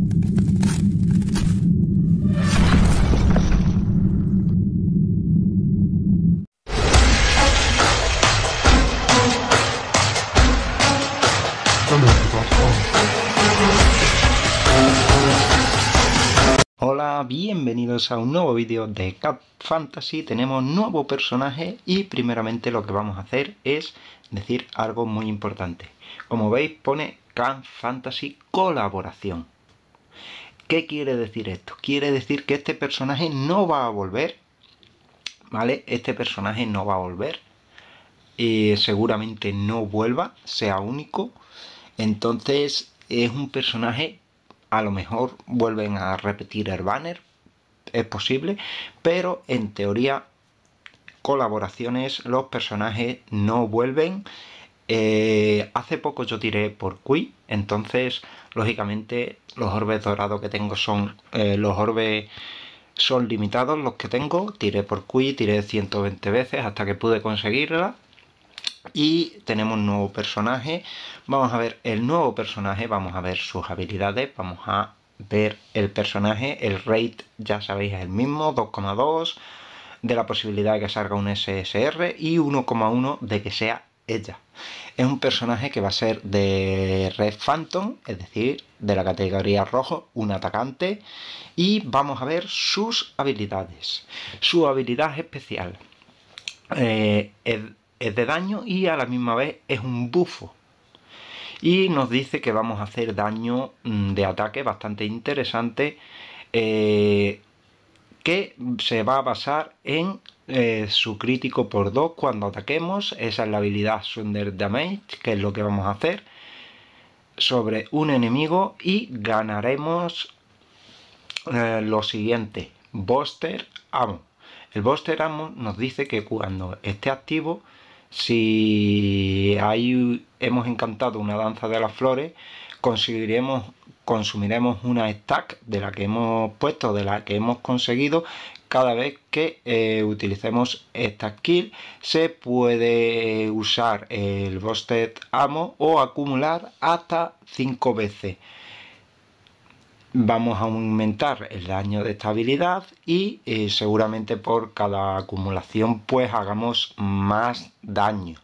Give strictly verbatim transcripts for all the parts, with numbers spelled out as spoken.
Hola, bienvenidos a un nuevo vídeo de Cat Fantasy. Tenemos nuevo personaje y primeramente lo que vamos a hacer es decir algo muy importante. Como veis pone Cat Fantasy colaboración. ¿Qué quiere decir esto? Quiere decir que este personaje no va a volver, ¿vale? Este personaje no va a volver y seguramente no vuelva, sea único. Entonces es un personaje, a lo mejor vuelven a repetir el banner, es posible, pero en teoría colaboraciones, los personajes no vuelven. Eh, hace poco yo tiré por Qui, entonces lógicamente los orbes dorados que tengo son eh, los orbes son limitados los que tengo. Tiré por Qui, tiré ciento veinte veces hasta que pude conseguirla. Y tenemos un nuevo personaje. Vamos a ver el nuevo personaje, vamos a ver sus habilidades, vamos a ver el personaje. El rate ya sabéis es el mismo, dos coma dos de la posibilidad de que salga un S S R y uno coma uno de que sea ella. Es un personaje que va a ser de Red Phantom, es decir, de la categoría rojo, un atacante. Y vamos a ver sus habilidades. Su habilidad especial eh, es es de daño y a la misma vez es un bufo. Y nos dice que vamos a hacer daño de ataque bastante interesante, eh, que se va a basar en eh, su crítico por dos cuando ataquemos. Esa es la habilidad Thunder Damage, que es lo que vamos a hacer sobre un enemigo, y ganaremos eh, lo siguiente: Buster Ammo. El Buster Ammo nos dice que cuando esté activo, si hay, hemos encantado una danza de las flores, conseguiremos, consumiremos una stack de la que hemos puesto, de la que hemos conseguido. Cada vez que eh, utilicemos esta skill, se puede usar el Busted Ammo o acumular hasta cinco veces. Vamos a aumentar el daño de esta habilidad y eh, seguramente por cada acumulación pues hagamos más daño.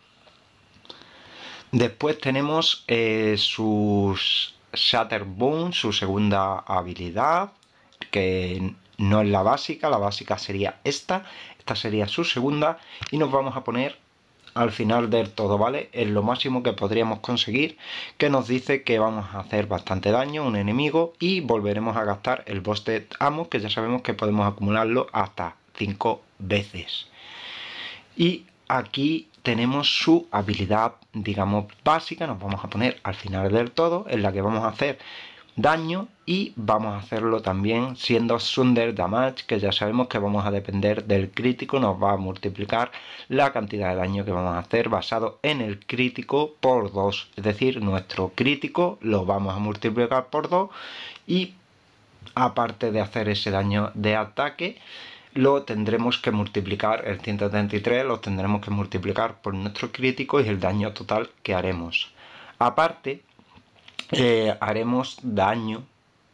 Después tenemos eh, sus Shatter Boom, su segunda habilidad, que no es la básica, la básica sería esta, esta sería su segunda, y nos vamos a poner al final del todo, ¿vale? Es lo máximo que podríamos conseguir, que nos dice que vamos a hacer bastante daño a un enemigo y volveremos a gastar el Busted Ammo, que ya sabemos que podemos acumularlo hasta cinco veces. Y aquí tenemos su habilidad, digamos, básica. Nos vamos a poner al final del todo, en la que vamos a hacer daño y vamos a hacerlo también siendo Thunder Damage, que ya sabemos que vamos a depender del crítico. Nos va a multiplicar la cantidad de daño que vamos a hacer basado en el crítico por dos, es decir, nuestro crítico lo vamos a multiplicar por dos y aparte de hacer ese daño de ataque, lo tendremos que multiplicar, el ciento treinta y tres lo tendremos que multiplicar por nuestro crítico y el daño total que haremos. Aparte, eh, haremos daño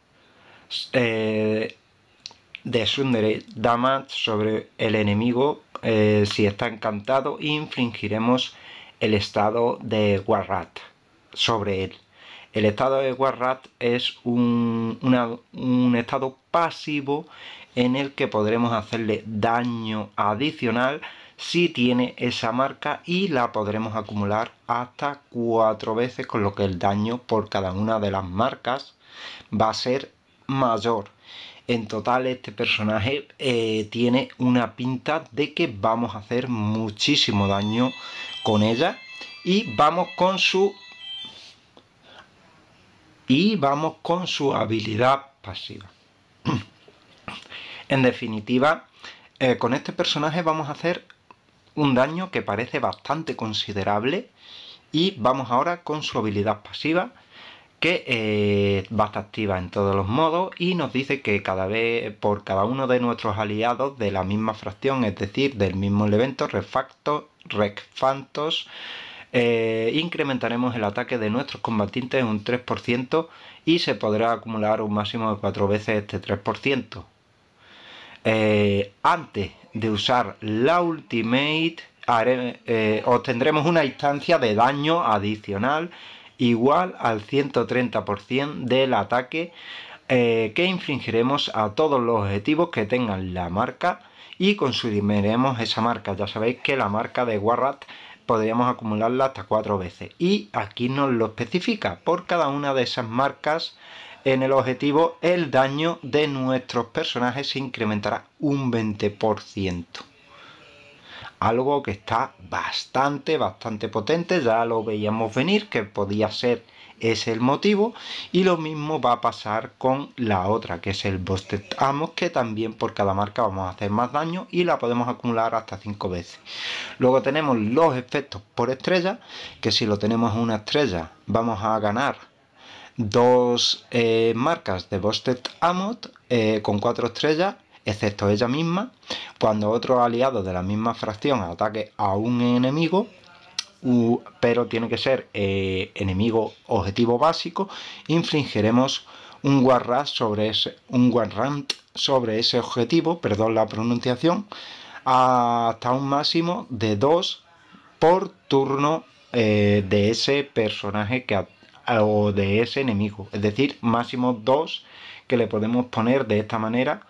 eh, de Thunder Damage sobre el enemigo eh, si está encantado, e infligiremos el estado de Warrat sobre él. El estado de Warrat es un, una, un estado pasivo en el que podremos hacerle daño adicional si tiene esa marca, y la podremos acumular hasta cuatro veces, con lo que el daño por cada una de las marcas va a ser mayor. En total este personaje eh, tiene una pinta de que vamos a hacer muchísimo daño con ella. Y vamos con su y vamos con su habilidad pasiva. En definitiva, eh, con este personaje vamos a hacer un daño que parece bastante considerable. Y vamos ahora con su habilidad pasiva, que eh, va a estar activa en todos los modos y nos dice que cada vez por cada uno de nuestros aliados de la misma fracción, es decir, del mismo elemento, Refacto, Recfantos, eh, incrementaremos el ataque de nuestros combatientes en un tres por ciento y se podrá acumular un máximo de cuatro veces este tres por ciento. Eh, antes de usar la ultimate haré, eh, obtendremos una instancia de daño adicional igual al ciento treinta por ciento del ataque eh, que infligiremos a todos los objetivos que tengan la marca y consumiremos esa marca. Ya sabéis que la marca de Warrat podríamos acumularla hasta cuatro veces y aquí nos lo especifica. Por cada una de esas marcas en el objetivo el daño de nuestros personajes se incrementará un veinte por ciento. Algo que está bastante, bastante potente. Ya lo veíamos venir que podía ser ese el motivo. Y lo mismo va a pasar con la otra, que es el Boosted Ammo, que también por cada marca vamos a hacer más daño y la podemos acumular hasta cinco veces. Luego tenemos los efectos por estrella, que si lo tenemos en una estrella vamos a ganar dos eh, marcas de Boosted Ammo eh, con cuatro estrellas, excepto ella misma. Cuando otro aliado de la misma fracción ataque a un enemigo, uh, pero tiene que ser eh, enemigo objetivo básico, infligiremos un Warrat sobre ese, un Warrant sobre ese objetivo, perdón la pronunciación, hasta un máximo de dos por turno eh, de ese personaje que o de ese enemigo, es decir, máximo dos que le podemos poner de esta manera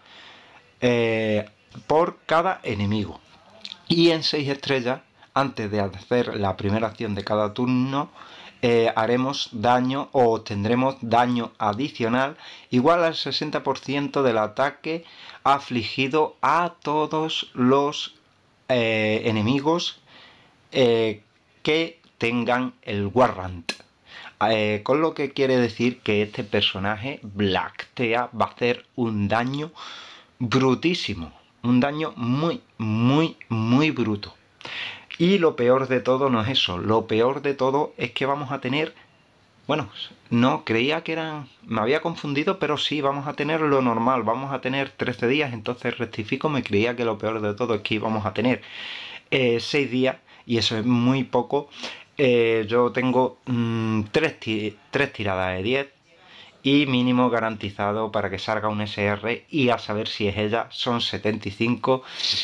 eh, por cada enemigo. Y en seis estrellas, antes de hacer la primera acción de cada turno, eh, haremos daño o obtendremos daño adicional igual al sesenta por ciento del ataque afligido a todos los eh, enemigos eh, que tengan el Warrant. Eh, con lo que quiere decir que este personaje Blacktea va a hacer un daño brutísimo, un daño muy, muy, muy bruto. Y lo peor de todo no es eso, lo peor de todo es que vamos a tener, bueno, no, creía que eran, me había confundido, pero sí, vamos a tener lo normal, vamos a tener trece días, entonces rectifico, me creía que lo peor de todo es que íbamos a tener eh, seis días, y eso es muy poco. Eh, yo tengo mmm, tres, ti tres tiradas de diez y mínimo garantizado para que salga un S R, y a saber si es ella son setenta y cinco.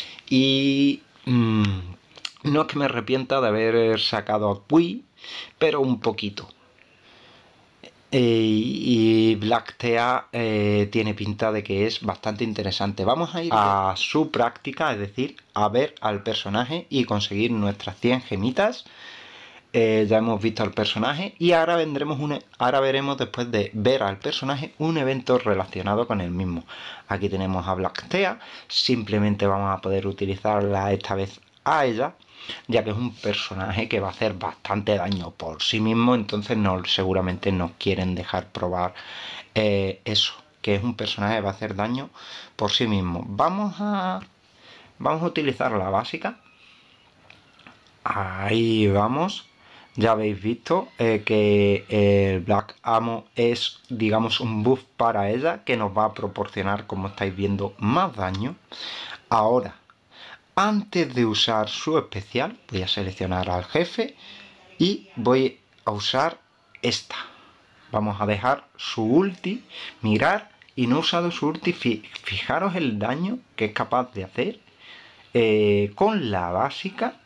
Y mmm, no es que me arrepienta de haber sacado a Pui, pero un poquito. Eh, y Blacktea eh, tiene pinta de que es bastante interesante. Vamos a ir a su práctica, es decir, a ver al personaje y conseguir nuestras cien gemitas. Eh, ya hemos visto al personaje y ahora vendremos una, ahora veremos, después de ver al personaje, un evento relacionado con el mismo. Aquí tenemos a Blacktea, simplemente vamos a poder utilizarla esta vez a ella, ya que es un personaje que va a hacer bastante daño por sí mismo, entonces no, seguramente nos quieren dejar probar eh, eso, que es un personaje que va a hacer daño por sí mismo. Vamos a, vamos a utilizar la básica. Ahí vamos. Ya habéis visto eh, que el Black Ammo es, digamos, un buff para ella que nos va a proporcionar, como estáis viendo, más daño. Ahora, antes de usar su especial, voy a seleccionar al jefe y voy a usar esta. Vamos a dejar su ulti, mirar, y no he usado su ulti. Fijaros el daño que es capaz de hacer eh, con la básica.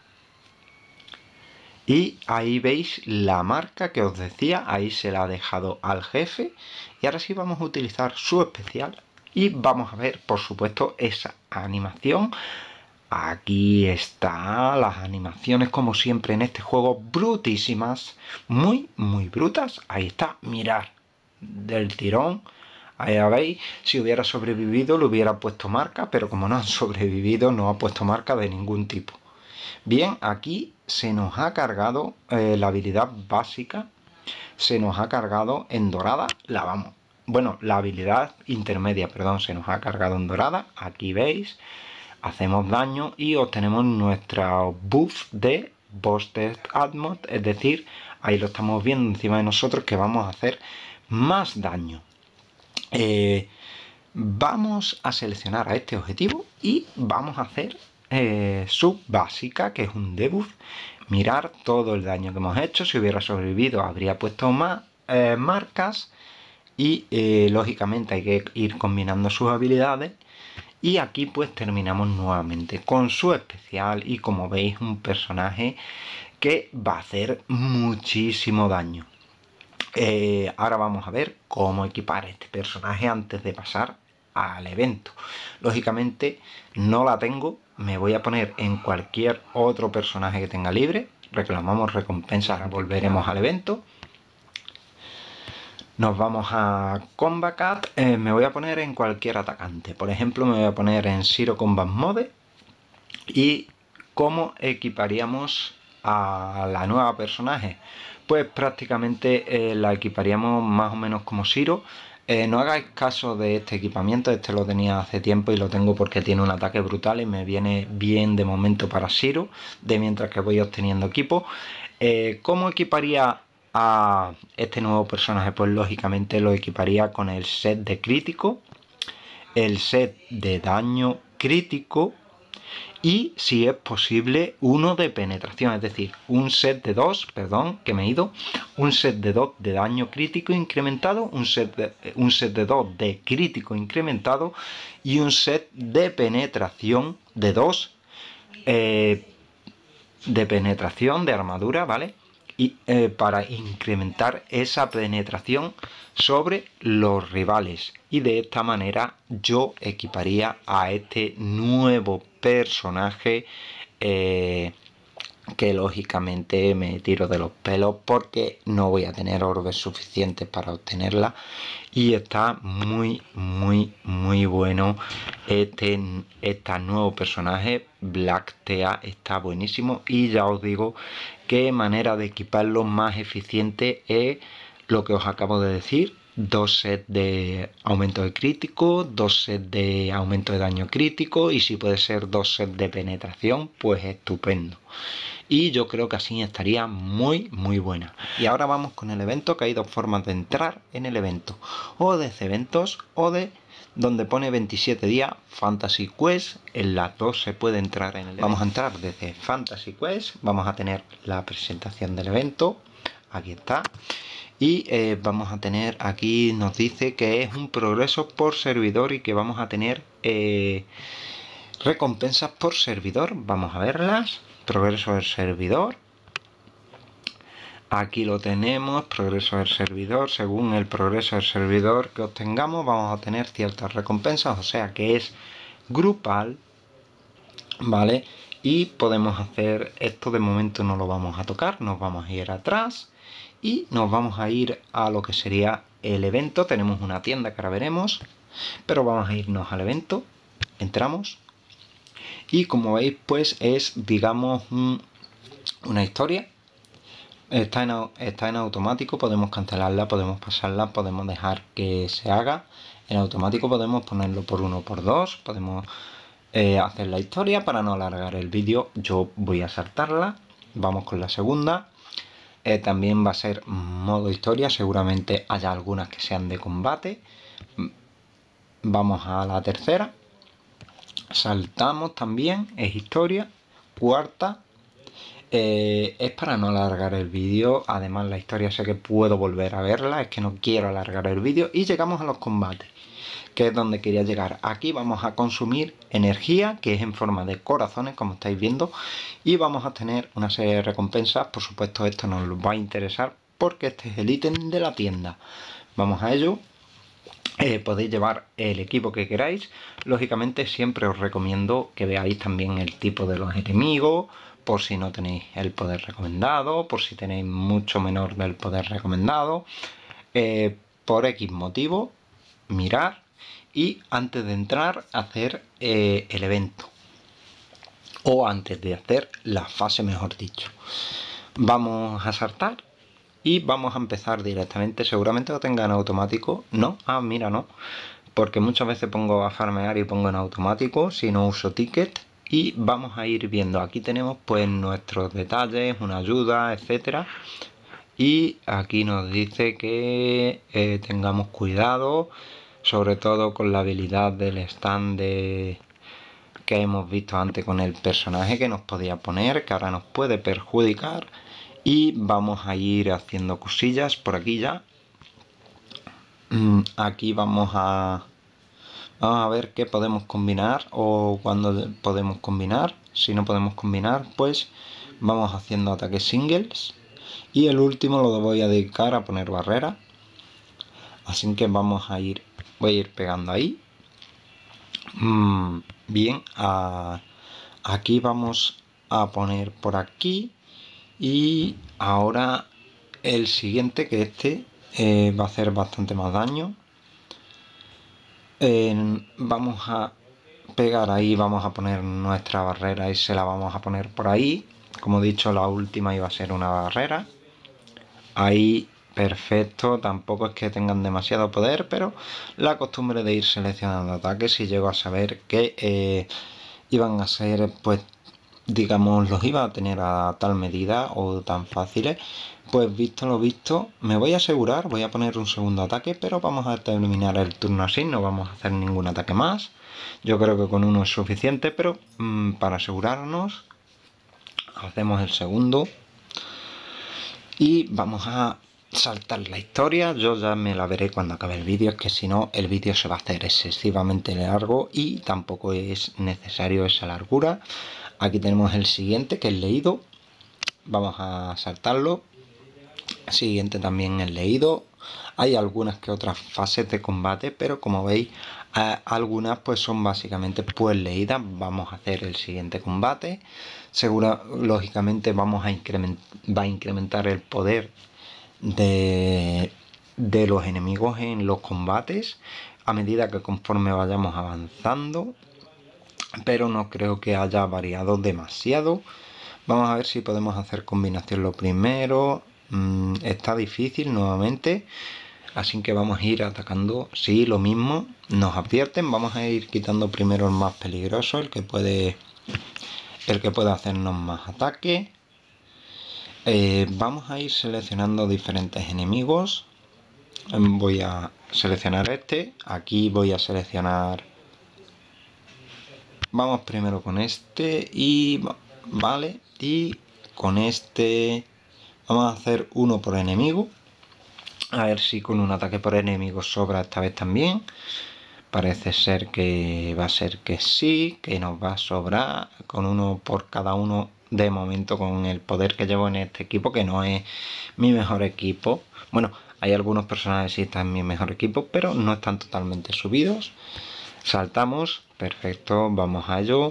Y ahí veis la marca que os decía, ahí se la ha dejado al jefe. Y ahora sí vamos a utilizar su especial y vamos a ver, por supuesto, esa animación. Aquí están las animaciones, como siempre en este juego, brutísimas, muy, muy brutas. Ahí está, mirad, del tirón. Ahí ya veis, si hubiera sobrevivido le hubiera puesto marca, pero como no han sobrevivido no ha puesto marca de ningún tipo. Bien, aquí se nos ha cargado eh, la habilidad básica, se nos ha cargado en dorada, la vamos, bueno, la habilidad intermedia, perdón, se nos ha cargado en dorada, aquí veis, hacemos daño y obtenemos nuestra buff de Boosted Ammo, es decir, ahí lo estamos viendo encima de nosotros que vamos a hacer más daño. Eh, vamos a seleccionar a este objetivo y vamos a hacer Eh, sub básica, que es un debuff. mirar todo el daño que hemos hecho. Si hubiera sobrevivido habría puesto más eh, marcas y eh, lógicamente hay que ir combinando sus habilidades. Y aquí pues terminamos nuevamente con su especial y como veis un personaje que va a hacer muchísimo daño. Eh, ahora vamos a ver cómo equipar este personaje antes de pasar al evento. Lógicamente no la tengo, me voy a poner en cualquier otro personaje que tenga libre. Reclamamos recompensas, ahora volveremos al evento. Nos vamos a Combat, eh, me voy a poner en cualquier atacante. Por ejemplo, me voy a poner en Zero Combat Mode. ¿Y cómo equiparíamos a la nueva personaje? Pues prácticamente eh, la equiparíamos más o menos como Zero. Eh, no hagáis caso de este equipamiento, este lo tenía hace tiempo y lo tengo porque tiene un ataque brutal y me viene bien de momento para Zero, de mientras que voy obteniendo equipo. Eh, ¿Cómo equiparía a este nuevo personaje? Pues lógicamente lo equiparía con el set de crítico, el set de daño crítico y, si es posible, uno de penetración, es decir, un set de dos, perdón, que me he ido, un set de dos de daño crítico incrementado, un set de, un set de dos de crítico incrementado y un set de penetración de dos eh, de penetración de armadura, ¿vale? Y eh, para incrementar esa penetración sobre los rivales, y de esta manera yo equiparía a este nuevo personaje eh, que lógicamente me tiro de los pelos porque no voy a tener orbes suficientes para obtenerla. Y está muy muy muy bueno este, este nuevo personaje. Black Thea está buenísimo y ya os digo que manera de equiparlo más eficiente es lo que os acabo de decir: dos sets de aumento de crítico, dos sets de aumento de daño crítico y si puede ser dos sets de penetración, pues estupendo. Y yo creo que así estaría muy muy buena. Y ahora vamos con el evento, que hay dos formas de entrar en el evento: o desde eventos o de donde pone veintisiete días Fantasy Quest. En las dos se puede entrar en el evento. Vamos a entrar desde Fantasy Quest, vamos a tener la presentación del evento, aquí está. Y eh, vamos a tener aquí, nos dice que es un progreso por servidor y que vamos a tener eh, recompensas por servidor. Vamos a verlas. Progreso del servidor. Aquí lo tenemos, progreso del servidor. Según el progreso del servidor que obtengamos, vamos a tener ciertas recompensas, o sea que es grupal, ¿vale? Y podemos hacer esto, de momento no lo vamos a tocar, nos vamos a ir atrás y nos vamos a ir a lo que sería el evento. Tenemos una tienda que ahora veremos, pero vamos a irnos al evento. Entramos y como veis pues es, digamos, un, una historia. Está en, está en automático, podemos cancelarla, podemos pasarla, podemos dejar que se haga en automático, podemos ponerlo por uno, por dos, podemos eh, hacer la historia para no alargar el vídeo. Yo voy a saltarla, vamos con la segunda. Eh, también va a ser modo historia, seguramente haya algunas que sean de combate. Vamos a la tercera, saltamos también, es historia. Cuarta, Eh, es para no alargar el vídeo, además la historia sé que puedo volver a verla, es que no quiero alargar el vídeo. Y llegamos a los combates, que es donde quería llegar. Aquí vamos a consumir energía, que es en forma de corazones, como estáis viendo, y vamos a tener una serie de recompensas. Por supuesto esto nos va a interesar porque este es el ítem de la tienda. Vamos a ello. Eh, podéis llevar el equipo que queráis. Lógicamente siempre os recomiendo que veáis también el tipo de los enemigos, por si no tenéis el poder recomendado, por si tenéis mucho menor del poder recomendado, eh, por X motivo, mirar y antes de entrar hacer eh, el evento, o antes de hacer la fase, mejor dicho. Vamos a saltar y vamos a empezar directamente. Seguramente lo tenga en automático. No, ah, mira, no, porque muchas veces pongo a farmear y pongo en automático si no uso ticket. Y vamos a ir viendo, aquí tenemos pues nuestros detalles, una ayuda, etcétera. Y aquí nos dice que eh, tengamos cuidado, sobre todo con la habilidad del stand de que hemos visto antes con el personaje que nos podía poner, que ahora nos puede perjudicar. Y vamos a ir haciendo cosillas por aquí ya. Aquí vamos a, vamos a ver qué podemos combinar o cuándo podemos combinar. Si no podemos combinar, pues vamos haciendo ataques singles. Y el último lo voy a dedicar a poner barrera. Así que vamos a ir, voy a ir pegando ahí. Bien, a, aquí vamos a poner por aquí. Y ahora el siguiente, que este eh, va a hacer bastante más daño. Eh, vamos a pegar ahí, vamos a poner nuestra barrera y se la vamos a poner por ahí. Como he dicho, la última iba a ser una barrera. Ahí, perfecto, tampoco es que tengan demasiado poder, pero la costumbre de ir seleccionando ataques, si llego a saber que eh, iban a ser, pues, digamos, los iba a tener a tal medida o tan fáciles, pues visto lo visto, me voy a asegurar, voy a poner un segundo ataque, pero vamos a terminar el turno así, no vamos a hacer ningún ataque más. Yo creo que con uno es suficiente, pero mmm, para asegurarnos, hacemos el segundo. Y vamos a saltar la historia, yo ya me la veré cuando acabe el vídeo, es que si no el vídeo se va a hacer excesivamente largo y tampoco es necesario esa largura. Aquí tenemos el siguiente, que es leído. Vamos a saltarlo. Siguiente también es leído. Hay algunas que otras fases de combate, pero como veis, algunas pues son básicamente pues leídas. Vamos a hacer el siguiente combate. Segura, lógicamente vamos a incrementar, va a incrementar el poder de, de los enemigos en los combates a medida que conforme vayamos avanzando, pero no creo que haya variado demasiado. Vamos a ver si podemos hacer combinación lo primero. Mm, está difícil nuevamente, así que vamos a ir atacando. Sí, lo mismo, nos advierten. Vamos a ir quitando primero el más peligroso, el que puede el que puede hacernos más ataque. Eh, vamos a ir seleccionando diferentes enemigos. Voy a seleccionar este. Aquí voy a seleccionar, vamos primero con este y vale, y con este vamos a hacer uno por enemigo. A ver si con un ataque por enemigo sobra esta vez también. Parece ser que va a ser que sí, que nos va a sobrar con uno por cada uno de momento, con el poder que llevo en este equipo, que no es mi mejor equipo. Bueno, hay algunos personajes que sí están en mi mejor equipo, pero no están totalmente subidos. Saltamos, perfecto, vamos a ello.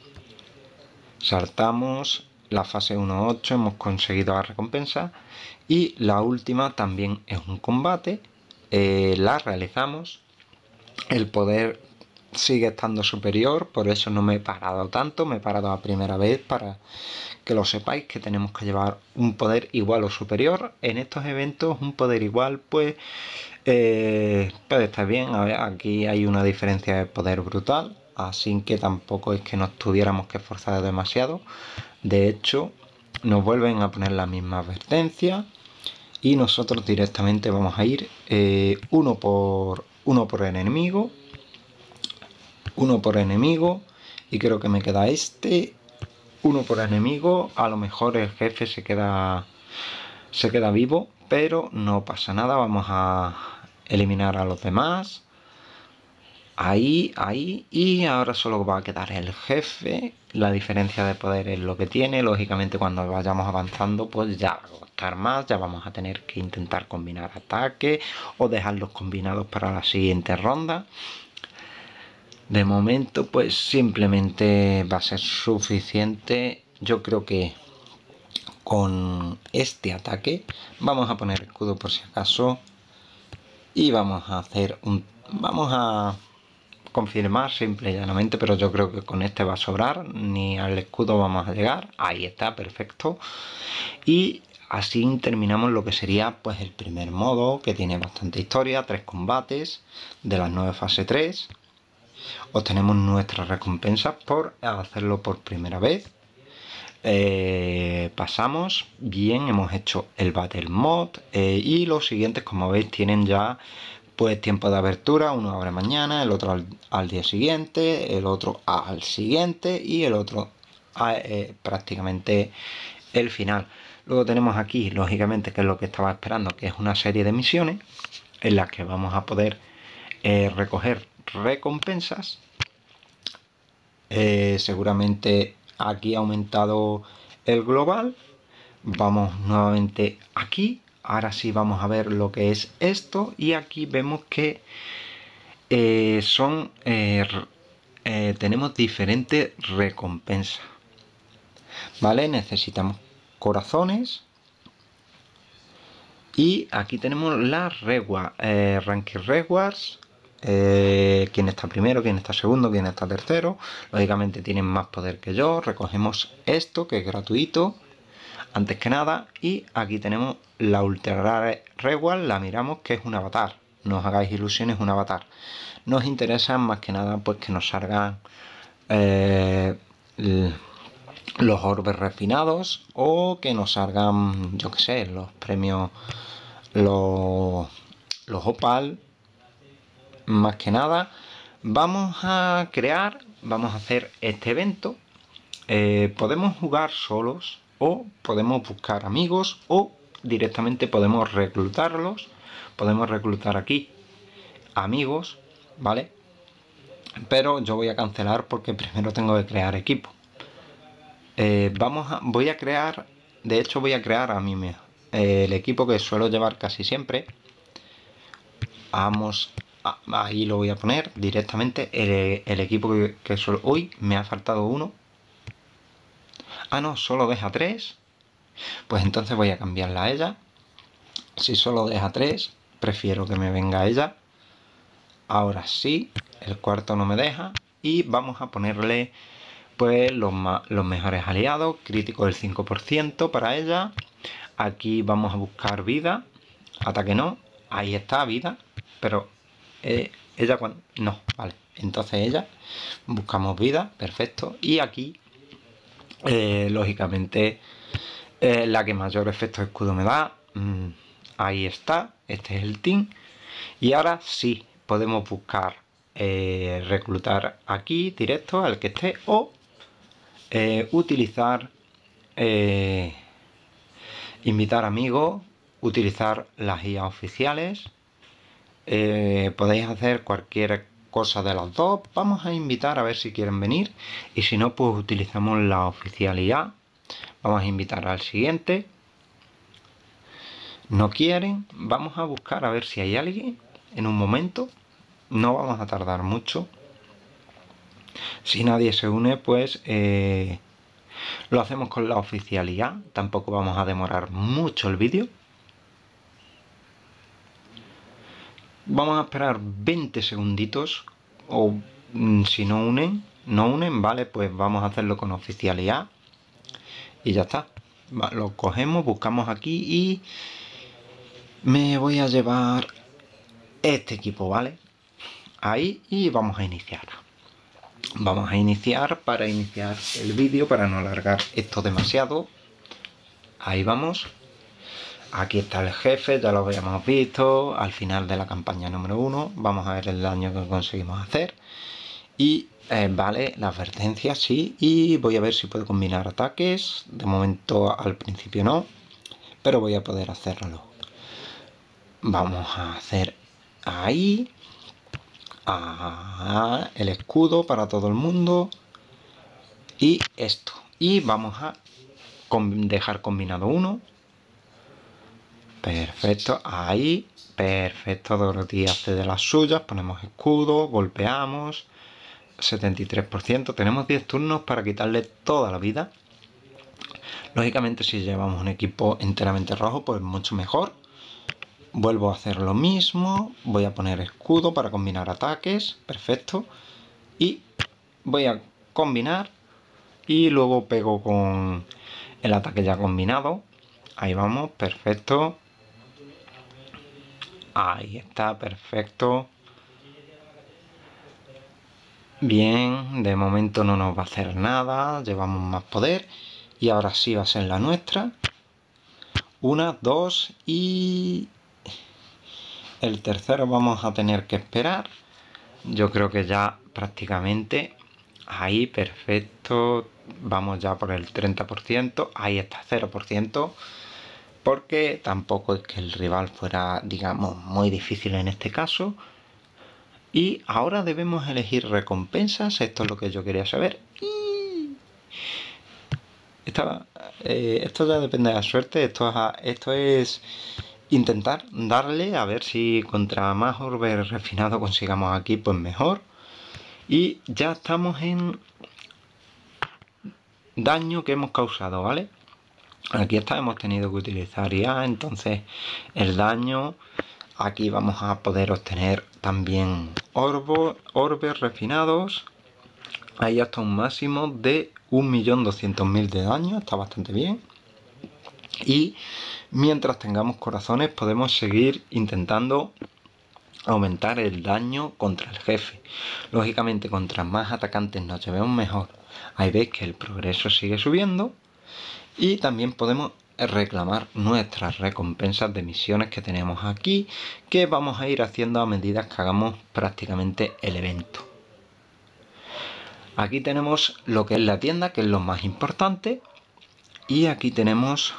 Saltamos, la fase uno ocho, hemos conseguido la recompensa. Y la última también es un combate, eh, la realizamos. El poder sigue estando superior, por eso no me he parado tanto, me he parado a primera vez para que lo sepáis, que tenemos que llevar un poder igual o superior. En estos eventos un poder igual pues eh, puede estar bien. A ver, aquí hay una diferencia de poder brutal, así que tampoco es que nos tuviéramos que esforzar demasiado. De hecho, nos vuelven a poner la misma advertencia y nosotros directamente vamos a ir eh, uno por uno por enemigo, uno por enemigo, y creo que me queda este, uno por enemigo. A lo mejor el jefe se queda se queda vivo, pero no pasa nada. Vamos a eliminar a los demás. Ahí, ahí, y ahora solo va a quedar el jefe. La diferencia de poder es lo que tiene. Lógicamente cuando vayamos avanzando pues ya va a costar más, ya vamos a tener que intentar combinar ataques o dejarlos combinados para la siguiente ronda. De momento pues simplemente va a ser suficiente. Yo creo que con este ataque vamos a poner escudo por si acaso y vamos a hacer un... vamos a confirmar simple y llanamente, pero yo creo que con este va a sobrar, ni al escudo vamos a llegar. Ahí está, perfecto. Y así terminamos lo que sería pues el primer modo, que tiene bastante historia, tres combates de las nueve fase tres. Obtenemos nuestras recompensas por hacerlo por primera vez. Eh, pasamos bien, hemos hecho el Battle Mod eh, y los siguientes, como veis, tienen ya pues tiempo de abertura, uno abre mañana, el otro al, al día siguiente, el otro al siguiente y el otro a, eh, prácticamente el final. Luego tenemos aquí, lógicamente, que es lo que estaba esperando, que es una serie de misiones en las que vamos a poder eh, recoger recompensas. Eh, seguramente aquí ha aumentado el global. Vamos nuevamente aquí. Ahora sí vamos a ver lo que es esto. Y aquí vemos que eh, son eh, eh, tenemos diferentes recompensas. ¿Vale? Necesitamos corazones. Y aquí tenemos las rewards, eh, ranking rewards. Eh, quién está primero, quién está segundo, quién está tercero. Lógicamente tienen más poder que yo. Recogemos esto, que es gratuito, antes que nada. Y aquí tenemos la ultra rare reward, la miramos, que es un avatar. No os hagáis ilusiones, un avatar. Nos interesa más que nada pues que nos salgan eh, los orbes refinados, o que nos salgan, yo que sé, los premios, los, los opal. Más que nada vamos a crear, vamos a hacer este evento. Eh, podemos jugar solos o podemos buscar amigos o directamente podemos reclutarlos. Podemos reclutar aquí amigos, ¿vale? Pero yo voy a cancelar porque primero tengo que crear equipo. Eh, vamos a, voy a crear, de hecho voy a crear a mí mismo eh, el equipo que suelo llevar casi siempre. Vamos, a, ahí lo voy a poner directamente, el, el equipo que, que suelo. Uy, me ha faltado uno. Ah, no, solo deja tres. Pues entonces voy a cambiarla a ella. Si solo deja tres, prefiero que me venga ella. Ahora sí, el cuarto no me deja. Y vamos a ponerle pues los, los mejores aliados. Crítico del cinco por ciento para ella. Aquí vamos a buscar vida. Ataque no. Ahí está, vida. Pero eh, ella cuando... No, vale. Entonces ella. Buscamos vida. Perfecto. Y aquí, eh, lógicamente, eh, la que mayor efecto de escudo me da. Mm, ahí está. Este es el team. Y ahora sí, podemos buscar eh, reclutar aquí directo al que esté, o eh, utilizar eh, invitar amigos, utilizar las guías oficiales. Eh, podéis hacer cualquier cosa de las dos. Vamos a invitar a ver si quieren venir, y si no, pues utilizamos la oficialidad. Vamos a invitar al siguiente. No quieren. Vamos a buscar a ver si hay alguien en un momento. No vamos a tardar mucho. Si nadie se une, pues eh, lo hacemos con la oficialidad. Tampoco vamos a demorar mucho el vídeo. Vamos a esperar veinte segunditos. O mm, si no unen, no unen, vale, pues vamos a hacerlo con oficialidad. Y ya está. Lo cogemos, buscamos aquí y me voy a llevar este equipo, ¿vale? Ahí, y vamos a iniciar. Vamos a iniciar para iniciar el vídeo, para no alargar esto demasiado. Ahí vamos. Aquí está el jefe, ya lo habíamos visto al final de la campaña número uno. Vamos a ver el daño que conseguimos hacer. Y eh, vale, la advertencia sí. Y voy a ver si puedo combinar ataques. De momento al principio no, pero voy a poder hacerlo. Vamos a hacer ahí. Ah, el escudo para todo el mundo. Y esto. Y vamos a dejar combinado uno. Perfecto, ahí, perfecto, Dorothy hace de las suyas, ponemos escudo, golpeamos, setenta y tres por ciento, tenemos diez turnos para quitarle toda la vida. Lógicamente si llevamos un equipo enteramente rojo, pues mucho mejor. Vuelvo a hacer lo mismo, voy a poner escudo para combinar ataques, perfecto. Y voy a combinar y luego pego con el ataque ya combinado. Ahí vamos, perfecto. Ahí está, perfecto. Bien, de momento no nos va a hacer nada. Llevamos más poder. Y ahora sí va a ser la nuestra. Una, dos y... el tercero vamos a tener que esperar. Yo creo que ya prácticamente ahí perfecto. Vamos ya por el treinta por ciento. Ahí está, cero por ciento. Porque tampoco es que el rival fuera, digamos, muy difícil en este caso. Y ahora debemos elegir recompensas. Esto es lo que yo quería saber. Esta, eh, esto ya depende de la suerte. Esto es, esto es intentar darle a ver si contra más orbe refinado consigamos aquí, pues mejor. Y ya estamos en daño que hemos causado, ¿vale? Aquí está, hemos tenido que utilizar I A, entonces el daño, aquí vamos a poder obtener también orbo, orbes refinados. Hay hasta un máximo de un millón doscientos mil de daño, está bastante bien. Y mientras tengamos corazones podemos seguir intentando aumentar el daño contra el jefe. Lógicamente, contra más atacantes nos llevemos mejor. Ahí veis que el progreso sigue subiendo. Y también podemos reclamar nuestras recompensas de misiones que tenemos aquí, que vamos a ir haciendo a medida que hagamos prácticamente el evento. Aquí tenemos lo que es la tienda, que es lo más importante. Y aquí tenemos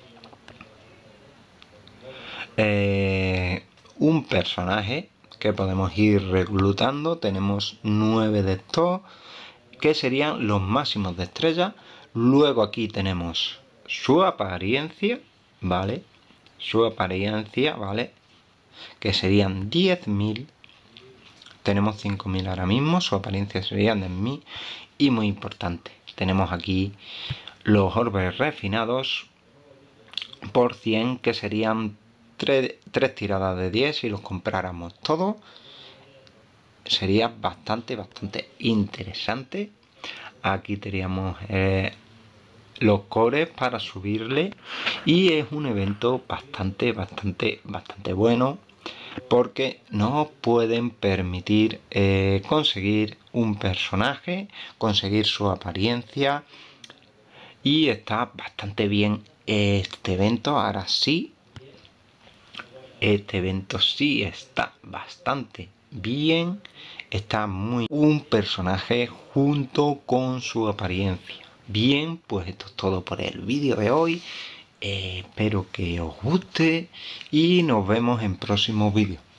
eh, un personaje que podemos ir reclutando. Tenemos nueve de estos, que serían los máximos de estrella. Luego aquí tenemos su apariencia, ¿vale? Su apariencia, ¿vale? Que serían diez mil. Tenemos cinco mil ahora mismo, su apariencia sería diez mil. Y muy importante, tenemos aquí los orbes refinados por cien, que serían tres tiradas de diez. Si los compráramos todos, sería bastante, bastante interesante. Aquí teníamos eh, los cores para subirle, y es un evento bastante, bastante, bastante bueno, porque nos pueden permitir eh, conseguir un personaje, conseguir su apariencia, y está bastante bien este evento. Ahora sí, este evento sí está bastante bien, está muy un personaje junto con su apariencia. Bien, pues esto es todo por el vídeo de hoy. Eh, espero que os guste y nos vemos en próximos vídeos.